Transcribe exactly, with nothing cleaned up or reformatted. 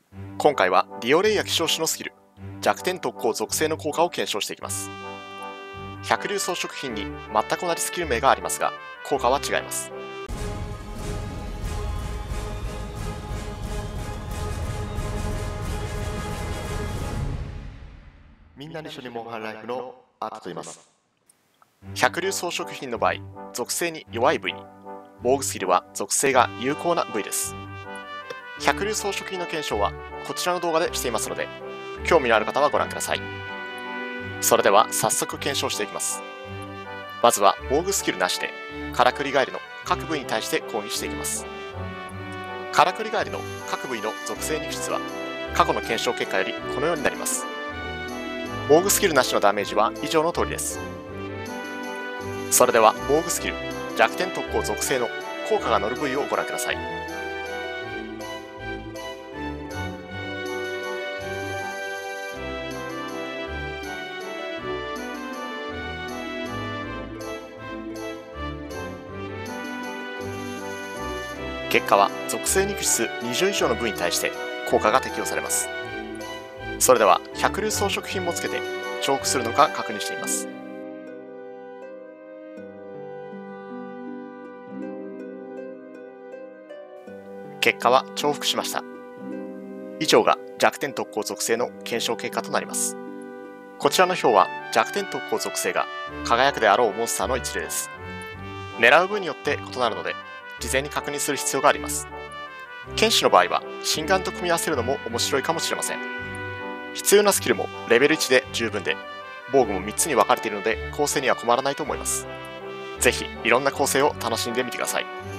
今回はリオレイヤ希少種のスキル、弱点特攻属性の効果を検証していきます。百竜装飾品に全く同じスキル名がありますが、効果は違います。 みんなで一緒にモンハンライフのアートと言います。 百竜装飾品の場合、属性に弱い部位に、防具スキルは属性が有効な部位です。百竜装飾品の検証はこちらの動画でしていますので、興味のある方はご覧ください。それでは早速検証していきます。まずは防具スキルなしで、からくり返りの各部位に対して攻撃していきます。からくり返りの各部位の属性肉質は、過去の検証結果よりこのようになります。防具スキルなしのダメージは以上の通りです。それでは防具スキル、弱点特攻属性の効果が乗る部位をご覧ください。結果は属性肉質にじゅう以上の部位に対して効果が適用されます。それでは百竜装飾品もつけて重複するのか確認してみます。結果は重複しました。以上が弱点特攻属性の検証結果となります。こちらの表は弱点特攻属性が輝くであろうモンスターの一例です。狙う部位によって異なるので、事前に確認する必要があります。剣士の場合は心眼と組み合わせるのも面白いかもしれません。必要なスキルもレベルいちで十分で、防具もみっつに分かれているので構成には困らないと思います。ぜひいろんな構成を楽しんでみてください。